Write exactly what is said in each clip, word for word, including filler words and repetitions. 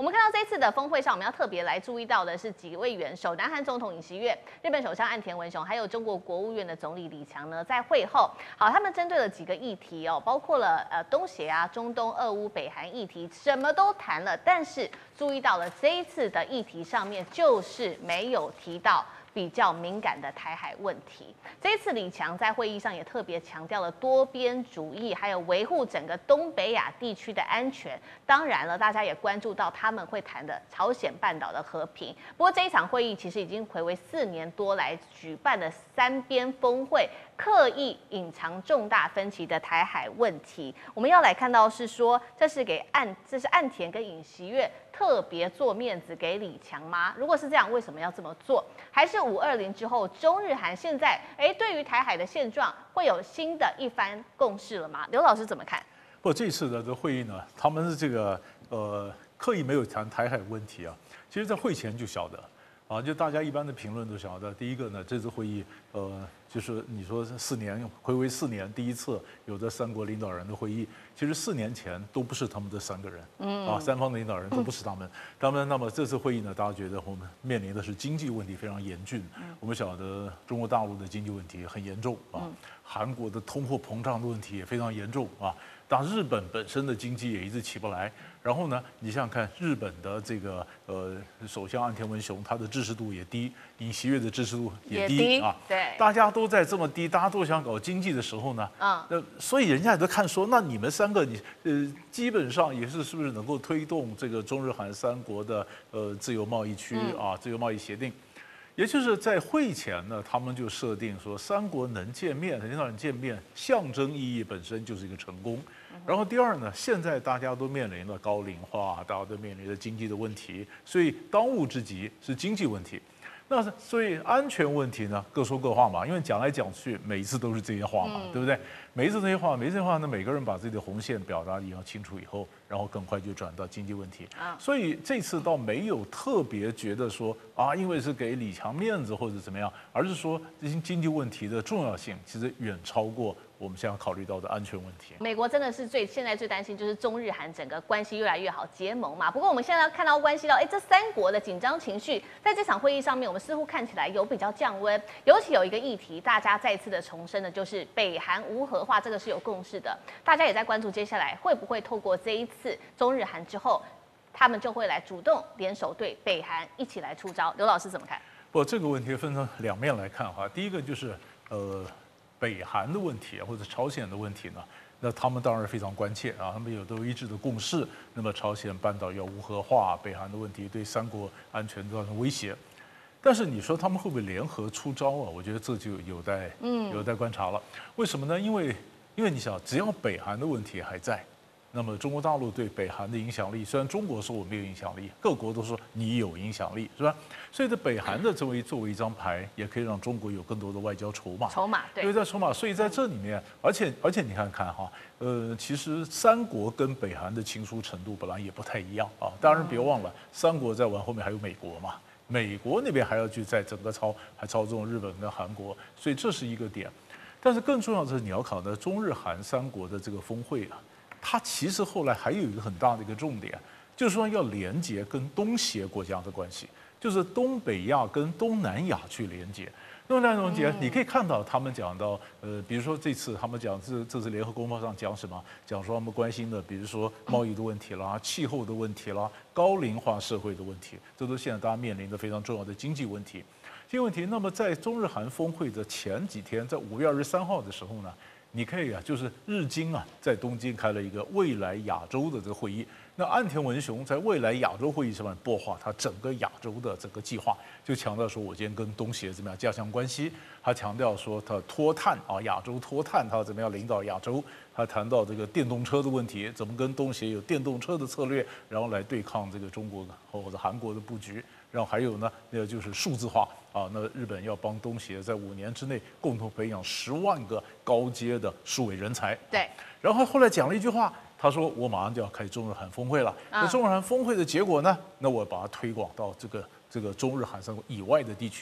我们看到这次的峰会上，我们要特别来注意到的是几位元首，南韩总统尹锡悦、日本首相岸田文雄，还有中国国务院的总理李强呢，在会后，好，他们针对了几个议题哦，包括了呃东协啊、中东、俄乌、北韩议题，什么都谈了，但是注意到了这一次的议题上面，就是没有提到比较敏感的台海问题。这一次李强在会议上也特别强调了多边主义，还有维护整个东北亚地区的安全。当然了，大家也关注到他们会谈的朝鲜半岛的和平。不过这一场会议其实已经睽违四年多来举办的三边峰会，刻意隐藏重大分歧的台海问题。我们要来看到是说，这是给岸，这是岸田跟尹锡悦特别做面子给李强吗？如果是这样，为什么要这么做？还是五二零之后，中日韩现在哎，对于台海的现状会有新的一番共识了吗？刘老师怎么看？ 不，这次的这会议呢，他们是这个呃刻意没有谈台海问题啊，其实在会前就晓得。啊，就大家一般的评论都晓得，第一个呢，这次会议，呃，就是你说四年，回归四年第一次有这三国领导人的会议，其实四年前都不是他们这三个人，嗯，啊，三方的领导人都不是他们，他们那么这次会议呢，大家觉得我们面临的是经济问题非常严峻，我们晓得中国大陆的经济问题很严重啊，韩国的通货膨胀的问题也非常严重啊，但日本本身的经济也一直起不来。然后呢，你想想看，日本的这个呃首相岸田文雄，他的支持度也低，尹锡悦的支持度也低, 也低啊。 对， 大家都在这么低，大家都想搞经济的时候呢，嗯，那所以人家也都看说，那你们三个你呃基本上也是是不是能够推动这个中日韩三国的呃自由贸易区啊、自由贸易协定？也就是在会前呢，他们就设定说，三国能见面，领导人见面，象征意义本身就是一个成功。然后第二呢，现在大家都面临了高龄化，大家都面临着经济的问题，所以当务之急是经济问题。那所以安全问题呢，各说各话嘛，因为讲来讲去，每一次都是这些话嘛，嗯、对不对？每一次这些话，每一次这些话呢，每个人把自己的红线表达比较清楚以后，然后更快就转到经济问题。啊、所以这次倒没有特别觉得说啊，因为是给李强面子或者怎么样，而是说这些经济问题的重要性其实远超过我们现在考虑到的安全问题。 美国真的是最现在最担心就是中日韩整个关系越来越好结盟嘛。不过我们现在看到关系到，哎，这三国的紧张情绪在这场会议上面，我们似乎看起来有比较降温。尤其有一个议题，大家再次的重申的就是北韩无核化，这个是有共识的。大家也在关注接下来会不会透过这一次中日韩之后，他们就会来主动联手对北韩一起来出招。刘老师怎么看？ 不，这个问题分成两面来看哈。第一个就是呃。北韩的问题或者朝鲜的问题呢，那他们当然非常关切啊，他们有都一致的共识。那么朝鲜半岛要无核化，北韩的问题对三国安全造成威胁。但是你说他们会不会联合出招啊？我觉得这就有待嗯有待观察了。为什么呢？因为因为你想，只要北韩的问题还在，那么中国大陆对北韩的影响力，虽然中国说我没有影响力，各国都说你有影响力，是吧？所以在北韩的作为作为一张牌，也可以让中国有更多的外交筹码。 筹码对， 因为在筹码，所以在这里面，而且而且你看看哈，呃，其实三国跟北韩的亲疏程度本来也不太一样啊。当然别忘了，三国再往后面还有美国嘛，美国那边还要去在整个操还操纵日本跟韩国，所以这是一个点。但是更重要的是，你要考虑中日韩三国的这个峰会啊。它其实后来还有一个很大的一个重点，就是说要连接跟东协国家的关系，就是东北亚跟东南亚去连接。东南亚连接，你可以看到他们讲到，呃，比如说这次他们讲这这次联合公报上讲什么？讲说他们关心的，比如说贸易的问题啦、气候的问题啦、高龄化社会的问题，这都现在大家面临的非常重要的经济问题。经济问题，那么在中日韩峰会的前几天，在五月二十三号的时候呢？你可以啊，就是日经啊，在东京开了一个未来亚洲的这个会议。那岸田文雄在未来亚洲会议上面擘画他整个亚洲的整个计划，就强调说，我今天跟东协怎么样加强关系。他强调说，他脱碳啊，亚洲脱碳，他怎么样领导亚洲。他谈到这个电动车的问题，怎么跟东协有电动车的策略，然后来对抗这个中国或者韩国的布局。然后还有呢，那就是数字化啊，那日本要帮东协在五年之内共同培养十万个高阶的数位人才。 对。 然后后来讲了一句话，他说我马上就要开中日韩峰会了。那中日韩峰会的结果呢？那我把它推广到这个这个中日韩三国以外的地区。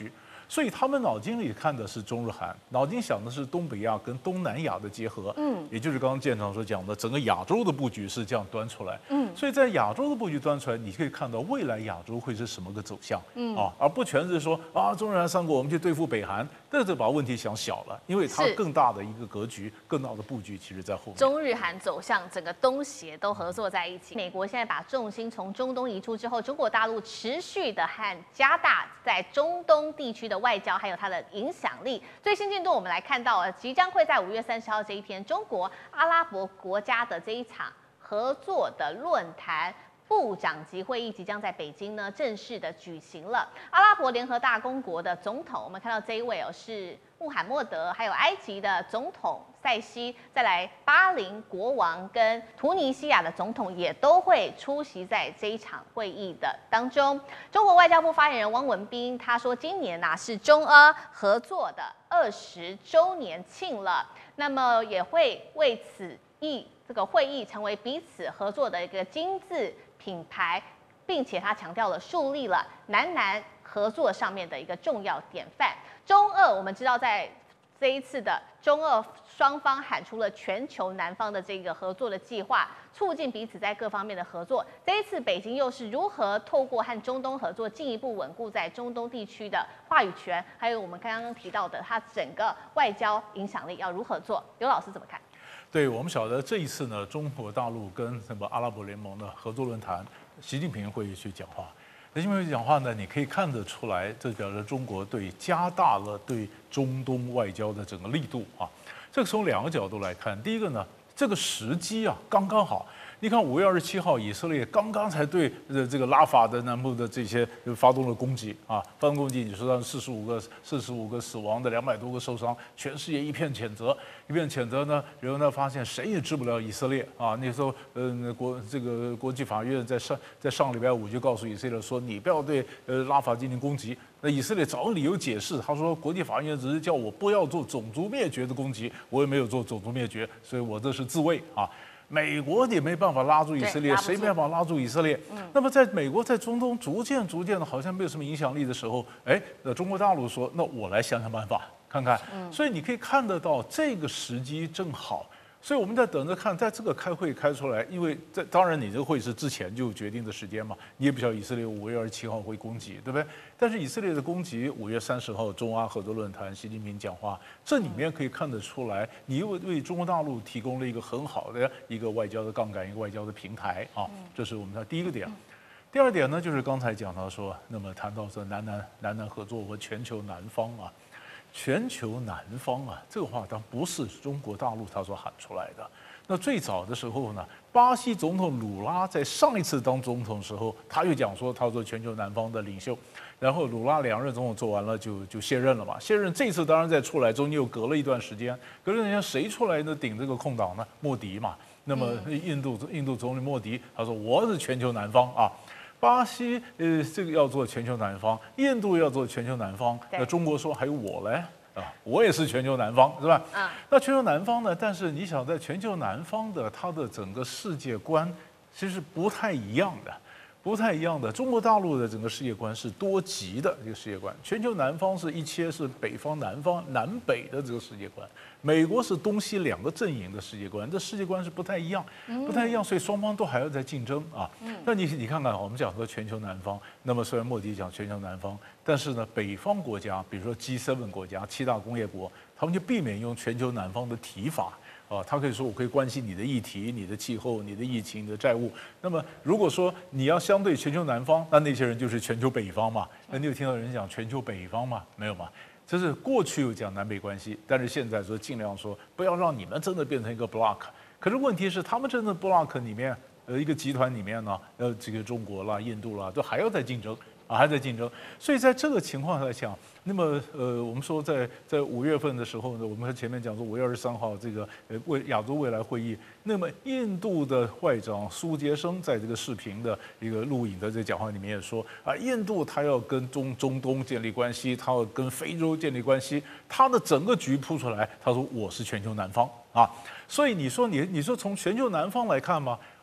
所以他们脑筋里看的是中日韩，脑筋想的是东北亚跟东南亚的结合，嗯，也就是刚刚舰长所讲的，整个亚洲的布局是这样端出来，嗯，所以在亚洲的布局端出来，你可以看到未来亚洲会是什么个走向，嗯啊，而不全是说啊中日韩三国我们去对付北韩，但是把问题想小了，因为它更大的一个格局、更大的布局其实在后面。 中日韩走向整个东协都合作在一起，美国现在把重心从中东移出之后，中国大陆持续的和加大在中东地区的外交，还有它的影响力。最新进度，我们来看到，即将会在五月三十号这一天，中国阿拉伯国家的这一场合作的论坛部长级会议即将在北京呢正式的举行了。阿拉伯联合大公国的总统，我们看到这一位哦是穆罕默德，还有埃及的总统塞西，再来巴林国王跟突尼西亚的总统也都会出席在这一场会议的当中。中国外交部发言人汪文斌他说，今年呐、啊、是中阿合作的二十周年庆了，那么也会为此议这个会议成为彼此合作的一个金字品牌，并且他强调了树立了南南合作上面的一个重要典范。中俄我们知道，在这一次的中俄双方喊出了全球南方的这个合作的计划，促进彼此在各方面的合作。这一次北京又是如何透过和中东合作，进一步稳固在中东地区的话语权，还有我们刚刚提到的它整个外交影响力要如何做？刘老师怎么看？ 对，我们晓得这一次呢，中国大陆跟什么阿拉伯联盟的合作论坛，习近平会去讲话。习近平讲话呢，你可以看得出来，这表示中国对加大了对中东外交的整个力度啊。这个从两个角度来看，第一个呢，这个时机啊刚刚好。你看五月二十七号，以色列刚刚才对呃这个拉法的南部的这些发动了攻击啊，发动攻击，你说让四十五个四十五个死亡的，两百多个受伤，全世界一片谴责，一片谴责呢，然后呢发现谁也治不了以色列啊。那时候呃国这个国际法院在上在上礼拜五就告诉以色列说，你不要对呃拉法进行攻击。那以色列找理由解释，他说国际法院只是叫我不要做种族灭绝的攻击，我也没有做种族灭绝，所以我这是自卫啊。美国也没办法拉住以色列，谁没办法拉住以色列？嗯、那么在美国在中东逐渐逐渐的，好像没有什么影响力的时候，哎，那中国大陆说，那我来想想办法，看看。嗯、所以你可以看得到这个时机正好。所以我们在等着看，在这个开会开出来，因为这当然你这个会是之前就决定的时间嘛，你也不晓得以色列五月二十七号会攻击，对不对？但是以色列的攻击，五月三十号中阿合作论坛，习近平讲话，这里面可以看得出来，你又为中国大陆提供了一个很好的一个外交的杠杆，一个外交的平台啊，这是我们的第一个点。第二点呢，就是刚才讲到说，那么谈到说南南南南合作和全球南方啊。全球南方啊，这个话当然不是中国大陆他所喊出来的。那最早的时候呢，巴西总统鲁拉在上一次当总统的时候，他又讲说他做全球南方的领袖。然后鲁拉两任总统做完了就就卸任了嘛。卸任这次当然再出来，中间又隔了一段时间，隔了一段时间谁出来呢顶这个空档呢？莫迪嘛。那么印度印度总理莫迪他说我是全球南方啊。巴西呃，这个要做全球南方，印度要做全球南方，那中国说还有我嘞啊，我也是全球南方，是吧？嗯。那全球南方呢？但是你想在全球南方的它的整个世界观，其实不太一样的，不太一样的。中国大陆的整个世界观是多极的一个世界观，全球南方是一切是北方、南方、南北的这个世界观。美国是东西两个阵营的世界观，这世界观是不太一样，不太一样，所以双方都还要在竞争啊。那你你看看，我们讲说全球南方，那么虽然莫迪讲全球南方，但是呢，北方国家，比如说 G 七 国家、七大工业国，他们就避免用全球南方的提法。啊，他可以说我可以关心你的议题、你的气候、你的疫情、你的债务。那么如果说你要相对全球南方，那那些人就是全球北方嘛。那你有听到人讲全球北方吗？没有嘛。这是过去有讲南北关系，但是现在说尽量说不要让你们真的变成一个 block。可是问题是，他们真的 block 里面，呃，一个集团里面呢，呃，这个中国啦、印度啦，都还要在竞争啊，还在竞争。所以在这个情况来讲，那么呃，我们说在在五月份的时候呢，我们前面讲说五月二十三号这个呃未亚洲未来会议，那么印度的外长苏杰生在这个视频的一个录影的这讲话里面也说啊，印度他要跟中中东建立关系，他要跟非洲建立关系，他的整个局铺出来，他说我是全球南方啊，所以你说你你说从全球南方来看嘛，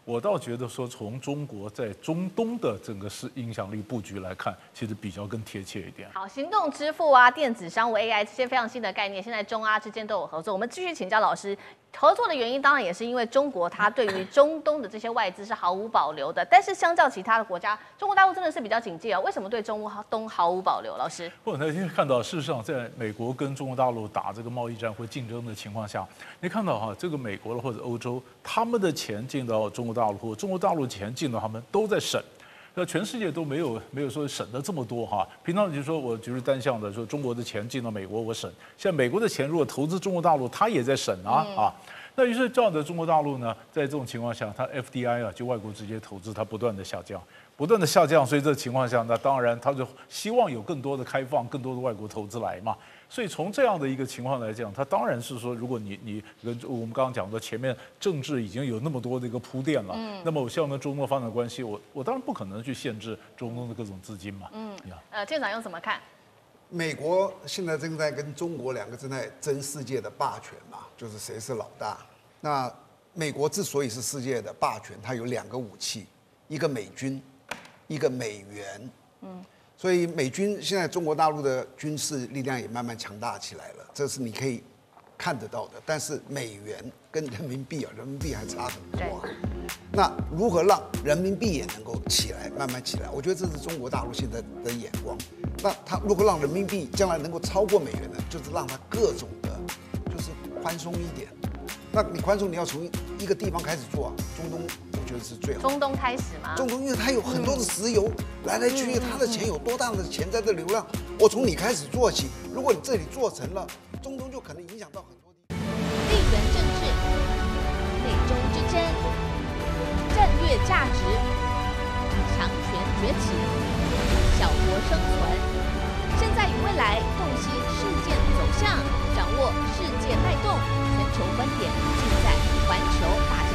我倒觉得说，从中国在中东的整个是影响力布局来看，其实比较更贴切一点。 好，行动支付啊、电子商务、A I 这些非常新的概念，现在中阿之间都有合作。我们继续请教老师，合作的原因当然也是因为中国它对于中东的这些外资是毫无保留的，但是相较其他的国家，中国大陆真的是比较警戒啊。为什么对中东毫无保留？老师， 我那天看到，事实上，在美国跟中国大陆打这个贸易战或竞争的情况下，你看到哈，这个美国或者欧洲，他们的钱进到中国大陆，或中国大陆的钱进到他们都在审。那全世界都没有没有说省的这么多哈，平常就说我就是单向的说中国的钱进到美国我省，像美国的钱如果投资中国大陆，他也在省啊、嗯、啊，那于是这样的中国大陆呢，在这种情况下，它 F D I 啊，就外国直接投资，它不断的下降，不断的下降，所以这情况下，那当然他就希望有更多的开放，更多的外国投资来嘛。所以从这样的一个情况来讲，它当然是说，如果你你跟我们刚刚讲的前面政治已经有那么多的一个铺垫了，嗯，那么我希望跟中东发展关系，我我当然不可能去限制中东的各种资金嘛，嗯， 呃，舰长又怎么看？ 美国现在正在跟中国两个正在争世界的霸权嘛，就是谁是老大。那美国之所以是世界的霸权，它有两个武器，一个美军，一个美元，嗯。所以美军现在中国大陆的军事力量也慢慢强大起来了，这是你可以看得到的。但是美元跟人民币啊，人民币还差很多啊。那如何让人民币也能够起来，慢慢起来？我觉得这是中国大陆现在的眼光。那它如何让人民币将来能够超过美元呢？就是让它各种的，就是宽松一点。那你宽松，你要从一个地方开始做啊，中东。我觉得是最好。 中东开始吗？ 中东，因为它有很多的石油、嗯、来来去去，它的钱有多大的潜在的流量？我从你开始做起，如果你这里做成了，中东就可能影响到很多地方。 地缘政治、美中之争、战略价值、强权崛起、小国生存，现在与未来洞悉事件走向，掌握世界脉动，全球观点尽在环球大。